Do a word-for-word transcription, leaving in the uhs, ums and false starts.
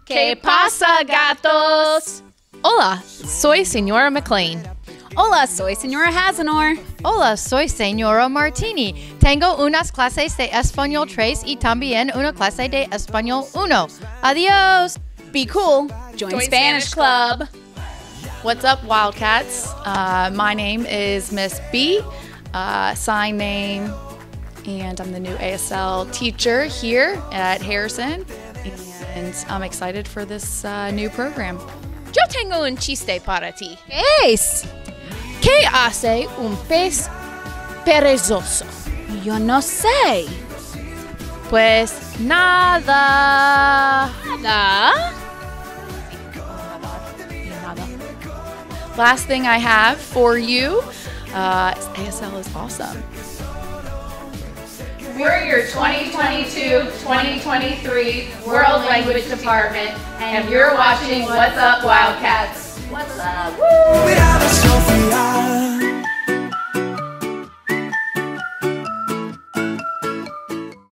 ¿Qué pasa, gatos? Hola, soy Señora McLean. Hola, soy Señora Hazenor. Hola, soy Señora Martini. Tengo unas clases de Español tres y también una clase de Español uno. Adiós. Be cool. Join, Join Spanish, Spanish Club. What's up, Wildcats? Uh, my name is Miss B, uh, sign name, and I'm the new A S L teacher here at Harrison, and I'm excited for this uh, new program. Yo tengo un chiste para ti. ¿Qué es? ¿Qué hace un pez perezoso? Yo no sé. Pues nada. Nada. Last thing I have for you uh, is A S L is awesome. We're your twenty twenty-two twenty twenty-three World Language Department, and you're watching What's Up, Wildcats.